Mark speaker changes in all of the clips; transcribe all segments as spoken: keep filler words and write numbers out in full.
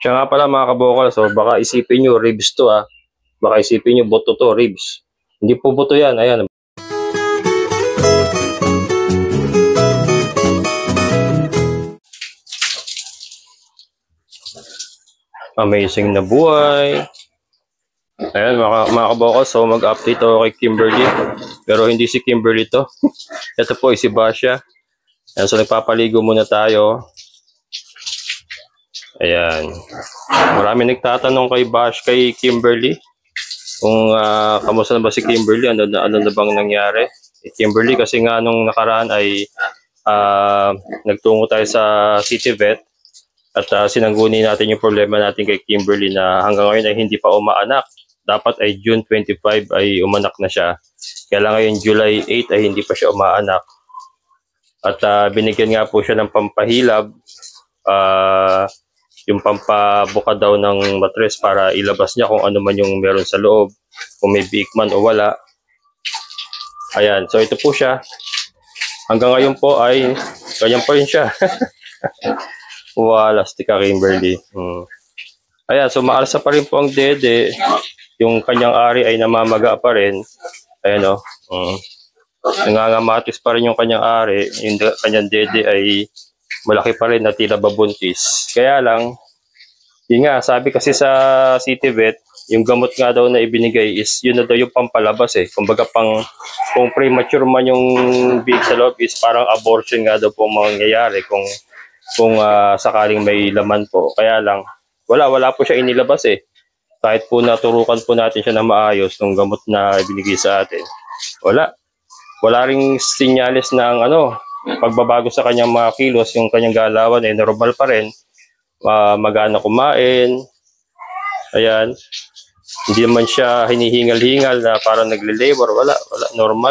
Speaker 1: Siya nga pala mga kabokal, so baka isipin nyo ribs to ah. Baka isipin nyo buto to, ribs. Hindi po buto yan, ayan. Amazing na buhay. Ayan mga, mga kabokal, so mag-update ako kay Kimberly. Pero hindi si Kimberly to. Ito po si Basha. Ayan, so nagpapaligo muna tayo. Ayan. Marami nagtatanong kay Bash, kay Kimberly. Kung uh, kamusta na ba si Kimberly, ano, ano na bang nangyari. Si Kimberly kasi nga nung nakaraan ay uh, nagtungo tayo sa City Vet. At uh, sinangguni natin yung problema natin kay Kimberly na hanggang ngayon ay hindi pa umaanak. Dapat ay June twenty-five ay umanak na siya. Kaya lang ngayon July eight ay hindi pa siya umaanak. At uh, binigyan nga po siya ng pampahilab. Uh, yung pampabuka daw ng matres para ilabas niya kung ano man yung meron sa loob, kung may biik man o wala. Ayan, so ito po siya. Hanggang ngayon po ay ganyan pa rin siya. Wala, stika Kimberly. Hmm. Ayan, so maalsa pa rin po ang dede. Yung kanyang ari ay namamaga pa rin. Ayan o. Hmm. Nangangamatis pa rin yung kanyang ari. Yung kanyang dede ay malaki pa rin na tila babuntis. Kaya lang, yun nga, sabi kasi sa City Vet, yung gamot nga daw na ibinigay is yun na daw yung pampalabas eh. Kumbaga pang, kung premature man yung biik sa loob is parang abortion nga daw po mangyayari kung, kung uh, sakaling may laman po. Kaya lang, wala, wala po siya inilabas eh. Kahit po naturukan po natin siya na maayos ng gamot na ibinigay sa atin. Wala. Wala ring sinyales ng ano, pagbabago sa kanyang mga kilos, yung kanyang galawan ay eh, normal pa rin. Uh, magana kumain. Ayan. Hindi naman siya hinihingal-hingal na parang nagle-labor. Wala, wala, normal.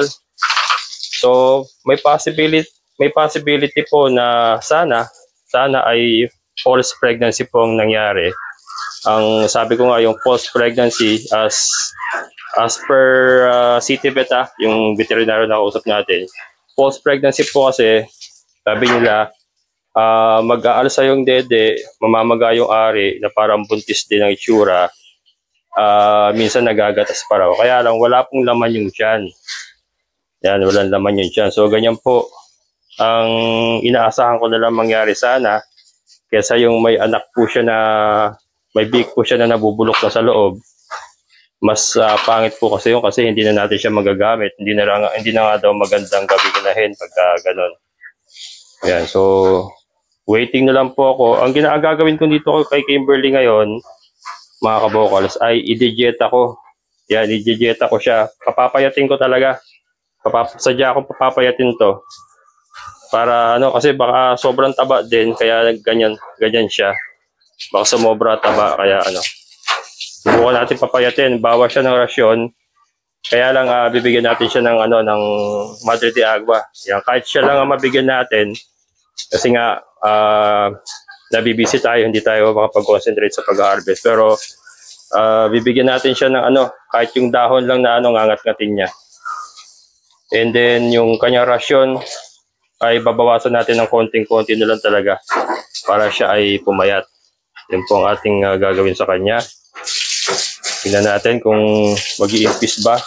Speaker 1: So, may possibility, may possibility po na sana, sana ay false pregnancy po ang nangyari. Ang sabi ko nga, yung false pregnancy as as per uh, City Vet, ah, yung veterinary na kausap natin. False pregnancy po kasi, sabi nila, uh, mag-aalsa yung dede, mamamaga yung ari na parang buntis din ang itsura. Uh, minsan nagagatas pa raw. Kaya lang, wala pong laman yung tiyan. Yan, walang laman yung tiyan. So, ganyan po ang inaasahan ko na lang mangyari sana. Kesa yung may anak po siya na, may big po siya na nabubulok na sa loob. Mas uh, pangit po kasi yun kasi hindi na natin siya magagamit. Hindi na, lang, hindi na nga daw magandang gawin pagka ganon. Ayan, so waiting na lang po ako. Ang ginagagawin ko dito kay Kimberly ngayon, mga kabokals, ay i-dieta ko. Yan, i-dieta ko siya. Papapayatin ko talaga. Papap sadya akong papapayatin to. Para ano, kasi baka sobrang taba din, kaya ganyan, ganyan siya. Baka sumobra taba, kaya ano. Subukan natin papayatin, bawas siya ng rasyon. Kaya lang uh, bibigyan natin siya ng ano ng Madre de Agua. Yan, kahit siya lang ang mabigyan natin kasi nga uh, nabibisi tayo, hindi tayo makapag-concentrate sa pag-harvest. Pero uh, bibigyan natin siya ng ano, kahit yung dahon lang na ano ngangat-ngatin niya. And then yung kanyang rasyon ay babawasan natin ng konting-konti na lang talaga para siya ay pumayat. Yan po ang ating uh, gagawin sa kanya. Tingnan natin kung mag-i-impis ba.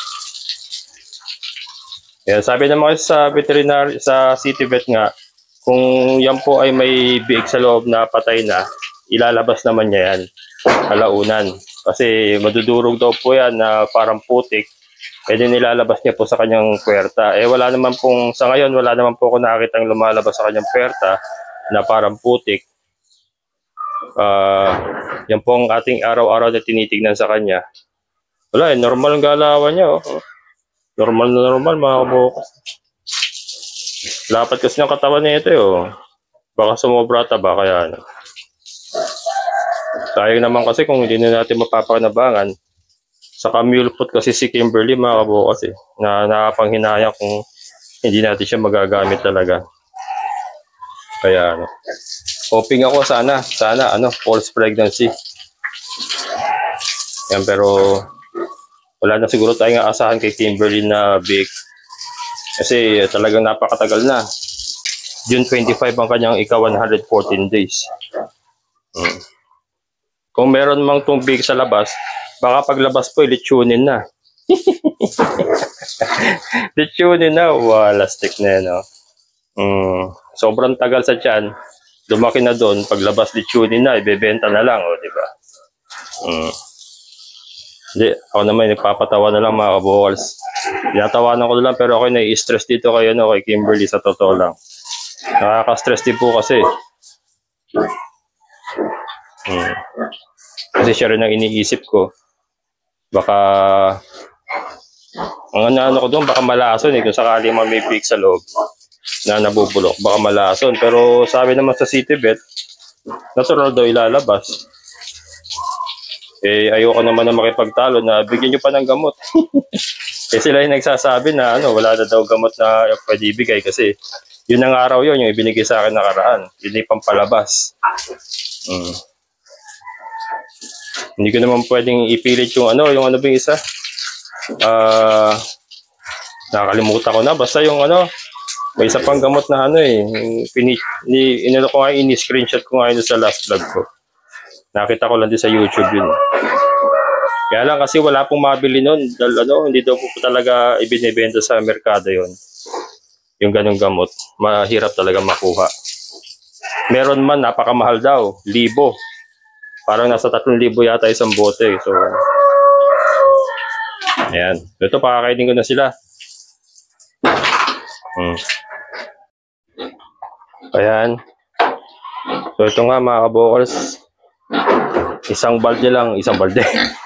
Speaker 1: Ayan, sabi naman sa veterinary, sa City Vet nga, kung yan po ay may biik sa loob na patay na, ilalabas naman niya yan, alaunan. Kasi madudurog daw po yan na parang putik, e din ilalabas niya po sa kanyang puwerta. Eh wala naman pong, sa ngayon, wala naman po ako nakitang lumalabas sa kanyang puwerta na parang putik. Uh, yan po ang ating araw-araw na tinitignan sa kanya. Wala eh, normal ang galawan niya oh. Normal na normal mga kabukas. Lapat kasi ng katawan niya ito oh. Baka sumobra taba kaya ano. Sayang naman kasi kung hindi na natin mapapanabangan. Saka mule foot kasi si Kimberly mga kabukas eh. Na nakapanghinayang kung hindi natin siya magagamit talaga. Kaya ano. Hoping ako sana, sana ano, false pregnancy. Yan, pero wala na siguro tayong aasahan kay Kimberly na big. Kasi talagang napakatagal na. June twenty-five ang kanyang ika one hundred fourteen days. Hmm. Kung meron mang tubig sa labas, baka paglabas po, litsunin na. Litsunin na. Wala, stick na yan, no? Mm, sobrang tagal sa tiyan. Lumaki na doon. Paglabas, litsunin na. Ibebenta na lang, o, di ba? Mm. Hindi, ako naman, nagpapatawa na lang, mga kabukals. Tinatawanan ko na lang, pero ako nai-stress dito kayo, no, kay Kimberly, sa totoo lang. Nakaka-stress din po kasi. Hmm. Kasi siya rin ang iniisip ko. Baka, ang ano ko doon, baka malason eh, kung sakali mamipig sa loob na nabubulok, baka malason. Pero sabi naman sa City Vet, natural daw ilalabas. Eh, ayoko naman na makipagtalo na bigyan nyo pa ng gamot. Eh, sila yung nagsasabi na ano, wala na daw gamot na pwede ibigay kasi yun ang araw yun, yung ibinigay sa akin nakaraan. Yun yung pampalabas. Hmm. Hindi ko naman pwedeng ipilit yung ano, yung ano ba yung isa? Ah, uh, nakakalimutan ko na. Basta yung ano, may isa pang gamot na ano eh. Pini, ni, inano ko nga, ini-screenshot ko nga yun sa last vlog ko. Nakita ko lang din sa YouTube yun. Kaya lang kasi wala pong mabili nun. Dahil ano, hindi daw po talaga ibinibenta sa merkado yun. Yung ganong gamot. Mahirap talaga makuha. Meron man, napakamahal daw. Libo. Parang nasa tatlong libo yata isang bote. So, ayan. Ito, pakakainin ko na sila. Hmm. Ayan. So, ito nga mga kabokals. Isang balde lang. Isang balde.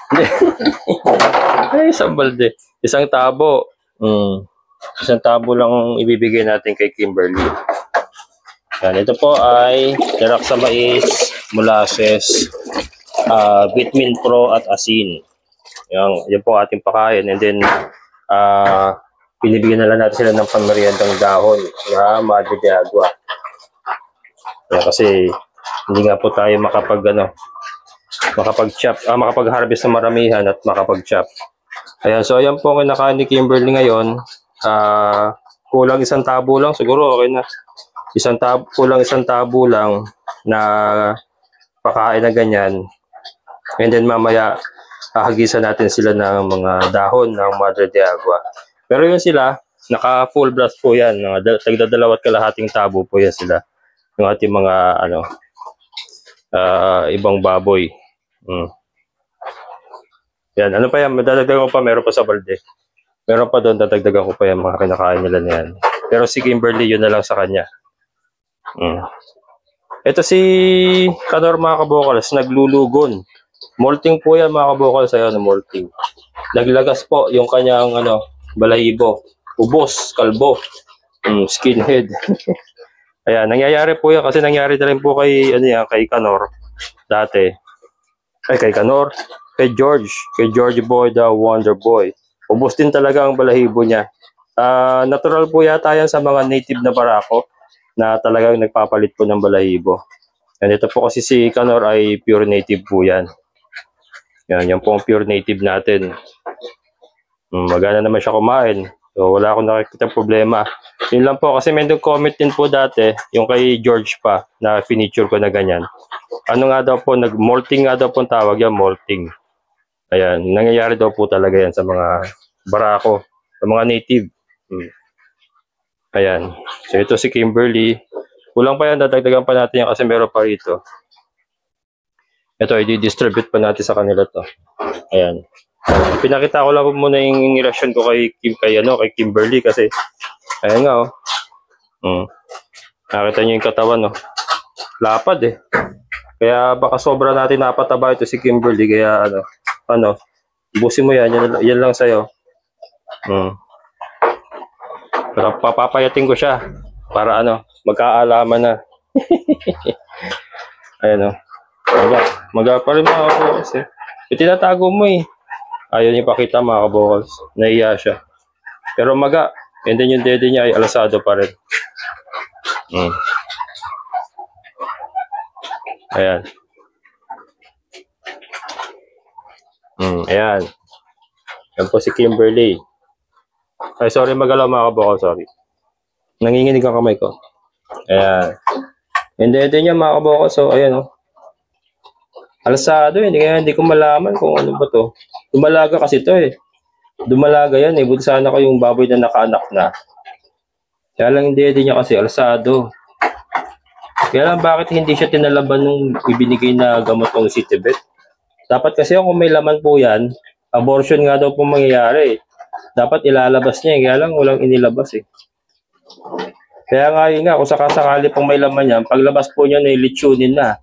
Speaker 1: Ay, isang balde. Isang tabo. Hmm. Isang tabo lang ibibigay natin kay Kimberly. Yan, ito po ay tirak sa mais, molasses, uh, vitamin pro at asin. Yan, yan po ating pakain. And then, uh, pinibigyan na lang natin sila ng pameriendang dahon na Madre de Agua. Yan, kasi hindi nga po tayo makapag, ano, makapag-chop, ah, makapag-harvest na maramihan at makapag-chop. Ayan, so ayan po ang kinakain ni Kimberly ngayon. Uh, kulang isang tabo lang, siguro okay na. Isang tabo, kulang isang tabo lang na pakain na ganyan. And then mamaya, hahagisan natin sila ng mga dahon ng Madre de Agua. Pero yun sila, naka full blast po yan. Tagdadalawat kalahating tabo po yan sila. Yung ating mga ano, uh, ibang baboy. Hmm. Yan, ano pa yan? Dadagdagan ko pa, meron pa sa balde. Meron pa doon, dadagdagan ko pa yan, mga kinakain nila na yan. Pero si Kimberly, yun na lang sa kanya. Hmm. Ito si Kanor, mga kabokals, naglulugon. Molting po yan, mga kabokals, ayaw na molting. Naglagas po yung kanyang ano, balahibo. Ubos, kalbo, hmm, skinhead. Ayan, nangyayari po yan kasi nangyari na rin po kay, ano yan, kay Kanor dati. Ay, kay Kanor, kay George, kay George Boy, the Wonder Boy. Ubos din talaga ang balahibo niya. Uh, natural po yata yan sa mga native na barako na talagang nagpapalit po ng balahibo. And ito po kasi si Kanor ay pure native po yan. Yan, yan po ang pure native natin. Hmm, magana naman siya kumain. So wala akong nakikita problema. Yun lang po kasi may nag-comment din po dati, yung kay George pa, na finiture ko na ganyan. Ano nga daw po, nag-molting nga daw po tawag yan, molting. Ayan, nangyayari daw po talaga yan sa mga barako, sa mga native. Hmm. Ayan, so ito si Kimberly. Kulang pa yan, dadagdagan pa natin yan kasi meron pa rito. Ito, i-distribute pa natin sa kanila to. Ayan. Pinakita ko lang muna yung reaction ko kay Kim, kay ano, kay Kimberly kasi ayan nga oh. Hmm. Nakita niyo yung katawan no. Lapad eh. Kaya baka sobra natin napataba ito si Kimberly kaya ano, ano, busin mo yan, yan, yan lang sa'yo. Hmm. Pero papapayatin ko siya para ano, magkaalaman na. Ayan o. Maga, maga pa rin mga kabokals eh. Itinatago mo eh. Ayaw niya pakita mga kabokals. Naiya siya. Pero maga. And then yung dede niya ay alasado pa rin. Hmm. Ayan. Hmm, ayan. Yan po si Kimberly. Ay, sorry magalaw mga kabokals, sorry. Nanginginig ang kamay ko. Ayan. And then, then niya mga kabokals, so ayan o. Oh. Alsado yun, kaya hindi ko malaman kung ano ba to. Dumalaga kasi to eh. Dumalaga yan eh. Buti sana ko yung baboy na nakaanak na. Kaya lang hindi din niya kasi alsado. Kaya lang bakit hindi siya tinalaban nung ibinigay na gamot ng Citibet? Dapat kasi kung may laman po yan, abortion nga daw po mangyayari. Dapat ilalabas niya eh. Kaya lang walang inilabas eh. Kaya nga yun nga, kung sakasakali pong may laman yan, paglabas po niya na ilitsunin na.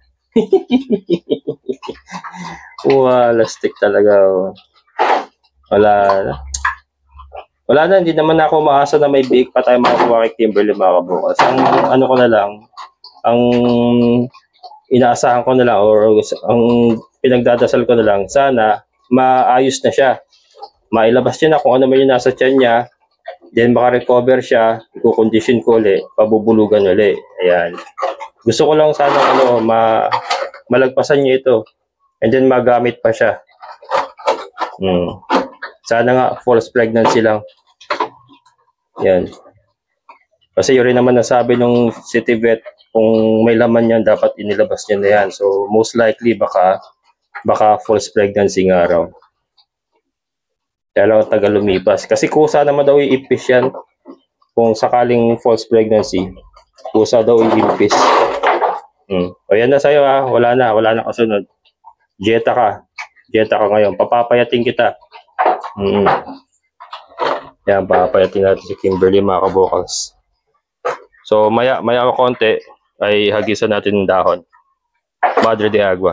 Speaker 1: Wala, stick talaga. Oh. Wala na. Wala na, hindi naman ako maasa na may big pa tayo makakuha kay Kimberly mga kabukas. Ang ano ko na lang, ang inaasahan ko na lang or ang pinagdadasal ko na lang, sana maayos na siya. Mailabas niya na kung ano man yung nasa tiyan niya, then makarecover siya, i-condition ko ulit, pabubulugan ulit. Ayan. Gusto ko lang sana ano, ma malagpasan niya ito. And then magamit pa siya. Hmm. Sana nga false pregnancy lang. Yan. Kasi yun rin naman nasabi nung Citibet, kung may laman yan, dapat inilabas niya na yan. So, most likely, baka, baka false pregnancy nga raw. Kaya lang tagal lumipas. Kasi kusa naman daw iipis yan. Kung sakaling false pregnancy, kusa daw iipis. Hmm. O yan na sa'yo ha. Wala na. Wala na kasunod. Dieta ka. Dieta ka ngayon. Papapayatin kita. Hmm. Yan, papayatin natin si Kimberly mga kabokals. So, maya, maya ko konti ay hagisan natin ng dahon. Madre de Agua.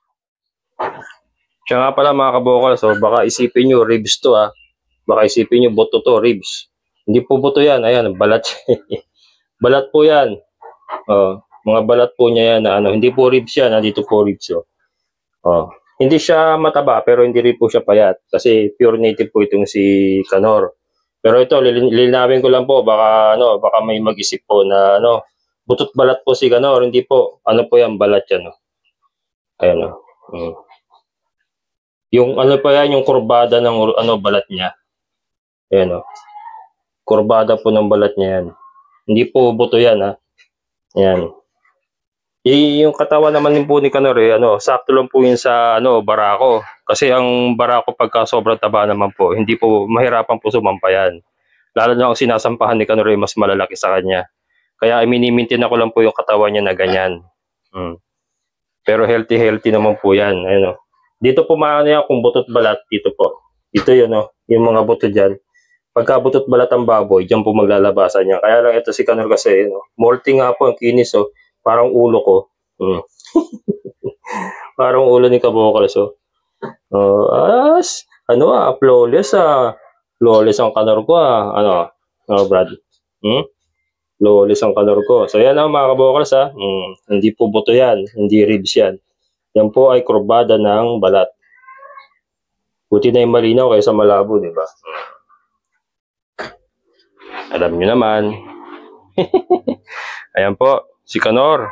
Speaker 1: Siya nga pala mga kabokals, so baka isipin nyo ribs to ha. Baka isipin nyo buto to, ribs. Hindi po buto yan. Ayan, balat. Balat po yan. Oh, mga balat po niya yan na ano. Hindi po ribs yan. Dito po ribs. Oh. Oh. Hindi siya mataba pero hindi rin po siya payat. Kasi pure native po itong si Canor. Pero ito, lilinawin ko lang po, baka ano, baka may mag-isip po na ano, butot balat po si Canor, hindi po. Ano po yan, balat yan. No? Ayan o. No? Hmm. Yung ano pa yan, yung kurbada ng ano, balat niya. Ayan o. No? Kurbada po ng balat niya yan. Hindi po buto yan ha. Ayan. Y yung katawan naman din po ni Canor eh, ano, sakto lang po yun sa ano, barako. Kasi ang barako pagka sobrang taba naman po, hindi po mahirapan po sumampayan. Lalo na ang sinasampahan ni Canor eh, mas malalaki sa kanya. Kaya minimintin ako lang po yung katawan niya na ganyan. Hmm. Pero healthy-healthy naman po yan. Ayun, oh. Dito po maano yan kung butot balat, dito po. Dito yun, oh, yung mga buto dyan. Pagka butot balat ang baboy, dyan po maglalabasan niya. Kaya lang ito si Canor kasi, no, molting nga po ang kinis, oh. Parang ulo ko. Hmm. Parang ulo ni Kabokals. So, uh, as, ano ah, flawless ah. Flawless ang Canor ko ah. Ano, oh, Brad? Hmm? Flawless ang Canor ko. So, yan ah, mga Kabokals ah. Hmm. Hindi po buto yan. Hindi ribs yan. Yan po ay kurbada ng balat. Buti na yung malinaw kaysa malabo, di ba? Hmm. Alam nyo naman. Ayan po. Si Canor.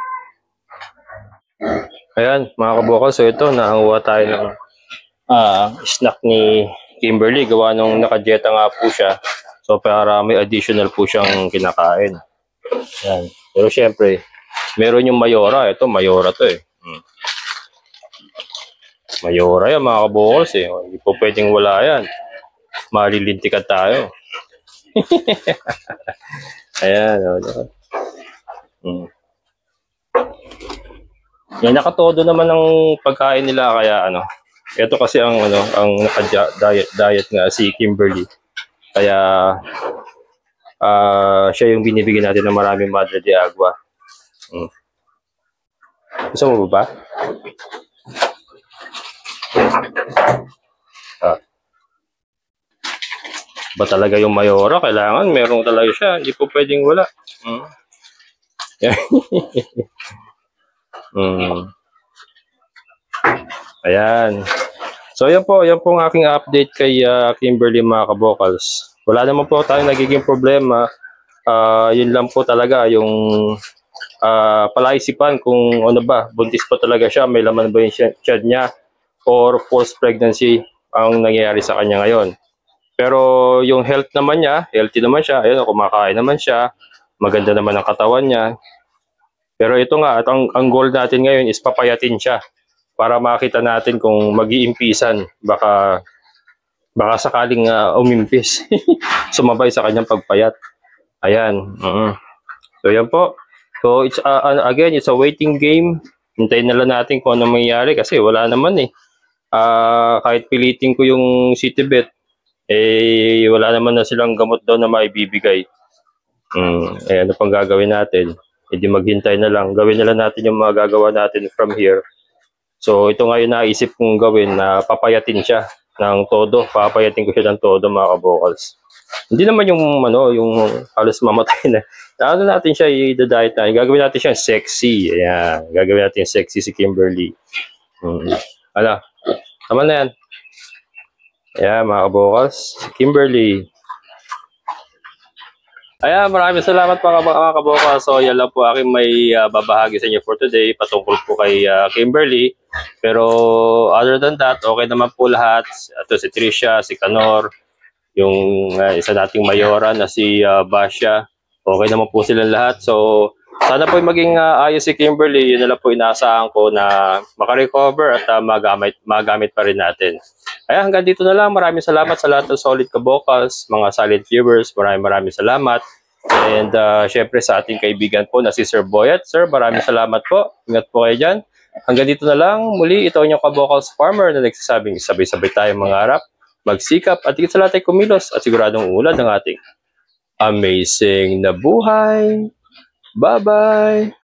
Speaker 1: Ayan, mga Kabokals. So ito, nahanguha tayo ng uh, snack ni Kimberly. Gawa nung nakadieta nga po siya. So para may additional po siyang kinakain. Ayan. Pero syempre, meron yung Mayora. Ito, Mayora to eh. Hmm. Mayora yan, mga Kabokals eh. Hindi po pwedeng wala yan. Malilintikan tayo. Ayan. O, hmm. Yan, nakatodo naman ng pagkain nila kaya ano. Ito kasi ang ano, ang naka-diet diet nga si Kimberly. Kaya uh, siya yung binibigyan natin ng maraming Madre de Agua. Hmm. Gusto mo ba? Ah. Ba talaga yung Mayora? Kailangan meron talaga siya. Hindi po pwedeng wala. Hmm. Hmm. Ayan. So, yan po. Yan po ang aking update kay uh, Kimberly mga Kabokals. Wala naman po tayong nagiging problema. Uh, yun lang po talaga yung uh, palaisipan kung ano ba, buntis pa talaga siya, may laman ba yung child niya or false pregnancy ang nangyayari sa kanya ngayon. Pero yung health naman niya, healthy naman siya. Ayun, kumakain naman siya. Maganda naman ang katawan niya. Pero ito nga, at ang, ang goal natin ngayon is papayatin siya. para makita natin kung mag-iimpisan. Baka, baka sakaling uh, umimpis. Sumabay sa kanyang pagpayat. Ayan. Uh-huh. So, yan po. So, it's, uh, again, it's a waiting game. Hintayin na lang natin kung ano mangyayari kasi wala naman eh. Uh, kahit pilitin ko yung Citibet, eh, wala naman na silang gamot daw na maibibigay. Hmm, eh, ano pang gagawin natin? Hindi maghintay na lang. Gawin na lang natin yung mga gagawa natin from here. So, ito nga yung naisip kong gawin na papayatin siya ng todo. Papayatin ko siya ng todo, mga kabokals. Hindi naman yung, ano, yung halos mamatay na. Ano natin siya, i-diet na. Gagawin natin siya sexy. Ayan. Gagawin natin sexy si Kimberly. Hmm. Ala, tama na yan. Ayan, mga kabokals. Kimberly. Ayan, maraming salamat mga, mga kabokals. So, yan lang po aking may uh, babahagi sa inyo for today patungkol po kay uh, Kimberly. Pero other than that, okay naman po lahat. Ito si Trisha, si Kanor, yung uh, isa nating mayora na si uh, Basha. Okay naman po silang lahat. So, sana po maging uh, ayos si Kimberly. Yun na lang po inaasahan ko na makarecover at uh, magamit, magamit pa rin natin. Kaya hanggang dito na lang. Maraming salamat sa lahat ng solid kabokals, mga silent viewers. Maraming maraming salamat. And uh, syempre sa ating kaibigan po na si Sir Boyet. Sir, maraming salamat po. Ingat po kayo dyan. Hanggang dito na lang. Muli, ito ang inyong kabokals farmer na nagsasabing sabay-sabay tayong mangarap, magsikap at higit sa lahat ay kumilos at siguradong uulad ng ating amazing na buhay. Bye-bye!